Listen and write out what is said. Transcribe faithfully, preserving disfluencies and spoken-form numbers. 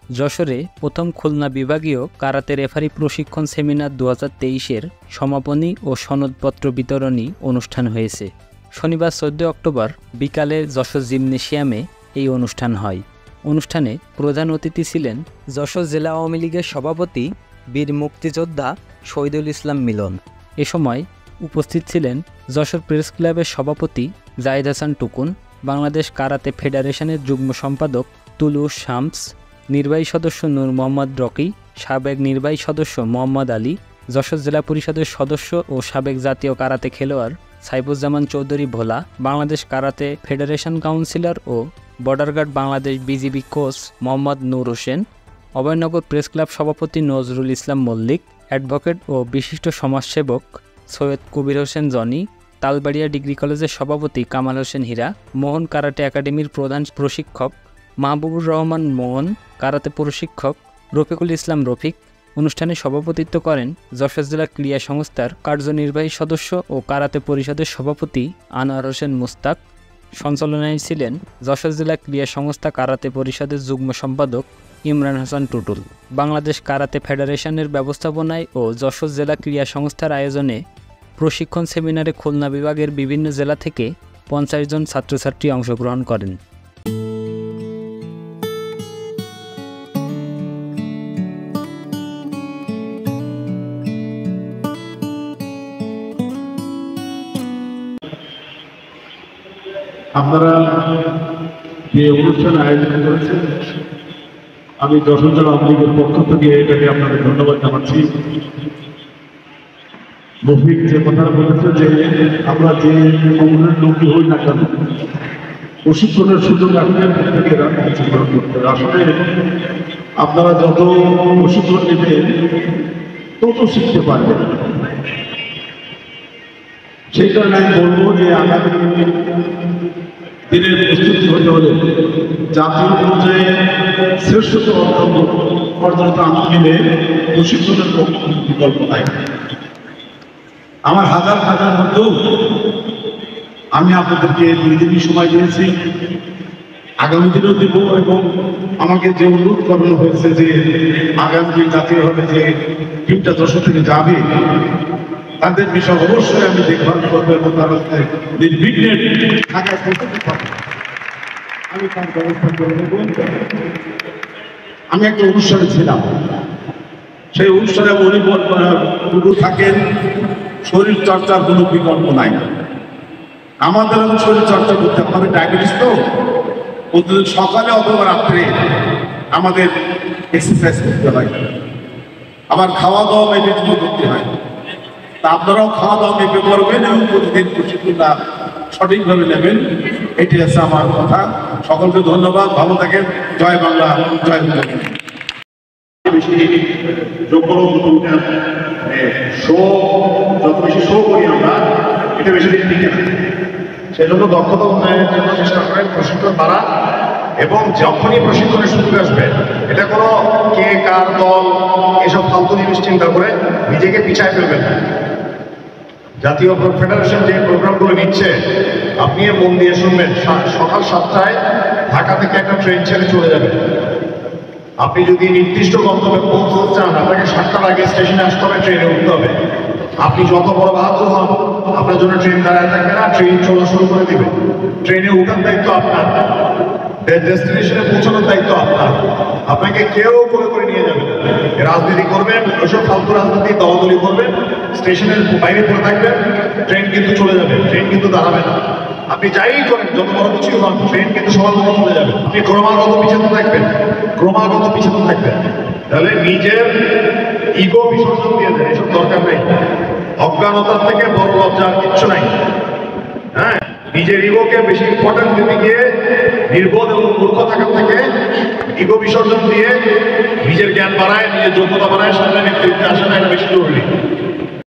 যশোরে প্রথম খুলনা বিভাগীয় কারাতে রেফারি প্রশিক্ষণ সেমিনার দু হাজার তেইশের সমাপনী ও সনদপত্র বিতরণী অনুষ্ঠান হয়েছে। শনিবার চোদ্দই অক্টোবর বিকালে যশোর জিমনেশিয়ামে এই অনুষ্ঠান হয়। অনুষ্ঠানে প্রধান অতিথি ছিলেন যশোর জেলা আওয়ামী লীগের সভাপতি বীর মুক্তিযোদ্ধা শহীদুল ইসলাম মিলন। এ সময় উপস্থিত ছিলেন যশোর প্রেস ক্লাবের সভাপতি জাহিদ হাসান টুকুন, বাংলাদেশ কারাতে ফেডারেশনের যুগ্ম সম্পাদক তুলুস শামস, নির্বাহী সদস্য নূর মোহাম্মদ রকি, সাবেক নির্বাহী সদস্য মোহাম্মদ আলী, যশোর জেলা পরিষদের সদস্য ও সাবেক জাতীয় কারাতে খেলোয়াড় Saifuzzaman Chowdhury Bhola, Bangladesh karate federation councillor ও border guard Bangladesh BGB coach Mohammad Nur Hossain, Abhaynagar press club সভাপতি নজরুল ইসলাম মল্লিক, অ্যাডভোকেট ও বিশিষ্ট সমাজসেবক সৈয়দ কবির হোসেন জনি, তালবাড়িয়া ডিগ্রি কলেজের সভাপতি কামাল হোসেন হীরা, মোহন কারাটে একাডেমির প্রধান প্রশিক্ষক মাহবুবুর রহমান মোহন, কারাতে প্রশিক্ষক রফিকুল ইসলাম রফিক। অনুষ্ঠানে সভাপতিত্ব করেন যশোর জেলা ক্রীড়া সংস্থার কার্যনির্বাহী সদস্য ও কারাতে পরিষদের সভাপতি আনোয়ার হোসেন মুস্তাক। সঞ্চালনায় ছিলেন যশোর জেলা ক্রীড়া সংস্থা কারাতে পরিষদের যুগ্ম সম্পাদক ইমরান হাসান টুটুল। বাংলাদেশ কারাতে ফেডারেশনের ব্যবস্থাপনায় ও যশোর জেলা ক্রীড়া সংস্থার আয়োজনে প্রশিক্ষণ সেমিনারে খুলনা বিভাগের বিভিন্ন জেলা থেকে পঞ্চাশ জন ছাত্রছাত্রী অংশগ্রহণ করেন। আপনারা যে অনুষ্ঠান আয়োজন করেছেন, আমি যশোর জেলা আওয়ামী লীগের পক্ষ থেকে এটাকে আপনাদের ধন্যবাদ জানাচ্ছি। রফিক যে কথা বলেছে যে আমরা যে সংগঠনের লোকই হই না কেন, প্রশিক্ষণের সুযোগ আপনাদের প্রত্যেকে অংশগ্রহণ করতে হবে। আসলে আপনারা যত প্রশিক্ষণ নেবেন তত শিখতে পারবেন। সেই কারণে আমি বলবো যে আগামী দিনের প্রস্তুতি হতে হলে জাতীয় পর্যায়ে শ্রেষ্ঠত্ব পর্যন্ত আনতে গেলে প্রশিক্ষণের বিকল্প নাই। আমার হাজার হাজার মধ্যেও আমি আপনাদেরকে দুই দিনই সময় দিয়েছি, আগামী দিনেও দেব। এবং আমাকে যে অনুরোধ করানো হয়েছে যে আগামী দিন জাতীয়ভাবে যে টিমটা যশোর থেকে যাবে তাদের বিষয় অবশ্যই আমি দেখভাল করবো এবং তারা নির্বিঘ্নে ঢাকায় পৌঁছতে পারবো, আমি তার ব্যবস্থা করে নেব। আমি একটা অনুষ্ঠানে ছিলাম, সেই অনুষ্ঠানে উনি গুরু থাকেন, শরীর চর্চার কোনো বিকল্প নাই। আমাদের শরীর চর্চা করতে হবে, ডায়াবেটিস তো প্রতিদিন সকালে অথবা রাত্রে আমাদের এক্সারসাইজ করতে হয়, আবার খাওয়া দাওয়া মেনটেন করতে হয়। তা আপনারাও খাওয়া দাওয়া মেপে করবেন এবং প্রতিদিন প্রশিক্ষণটা সঠিকভাবে নেবেন, এটি আছে আমার কথা। সকলকে ধন্যবাদ, ভালো থাকেন। জয় বাংলা, জয় বাংলা। বেশি যোগ্য শো যত বেশি শো করি আমরা, এটা বেশি দিন টিকে না। সেই জন্য দক্ষতা উন্নয়নের জন্য চেষ্টা করেন, প্রশিক্ষণ বাড়া। এবং যখনই প্রশিক্ষণের সুযোগ আসবে, এটা কোনো কে কার দল এসব ফালতু জিনিস চিন্তা করে নিজেকে পিছায় ফেলবেন না। জাতীয় ফেডারেশন যে প্রোগ্রামগুলো নিচ্ছে, আপনি মন দিয়ে শুনবেন। সকাল সাতটায় ঢাকা থেকে একটা ট্রেন ছেড়ে চলে যাবে। আপনি যদি নির্দিষ্ট গন্তব্যে পৌঁছতে চান, আপনাকে সাতটার আগে স্টেশনে আসতে হবে, ট্রেনে উঠতে হবে। আপনি যত বড় বাহাদুর হন, আপনার জন্য ট্রেন দাঁড়ায় থাকবে না, ট্রেন চলা শুরু করে দিবে। ট্রেনে উঠার দায়িত্ব আপনার, ডেস্টিনেশনে পৌঁছানোর দায়িত্ব আপনার। আপনাকে কেউ করে করে নিয়ে যাবে না। রাজনীতি করবেন, ওইসব ফালতু রাজনীতি দলাদলি করবেন, স্টেশনের বাইরে পড়ে থাকবেন, ট্রেন কিন্তু চলে যাবে, ট্রেন কিন্তু দাঁড়াবে না। আপনি যাই করেন, যত বড় কিছু হন, ট্রেন কিন্তু সবার মতো চলে যাবে। আপনি ক্রমাগত পিছাতে থাকবেন, ক্রমাগত পিছাতে থাকবেন। তাহলে নিজের ইগো বিসর্জন দিয়ে দেন, এসব দরকার নেই। অজ্ঞানতার থেকে বড় লজ্জা আর কিচ্ছু নাই। হ্যাঁ, নিজের ইগোকে বেশি ইম্পর্টেন্স দিতে গিয়ে নির্বোধ এবং মূর্খ থাকার থেকে ইগো বিসর্জন দিয়ে নিজের জ্ঞান বাড়ায়, নিজের যোগ্যতা বাড়ায়, সামনে নেতৃত্বে আসা, এটা বেশি জরুরি।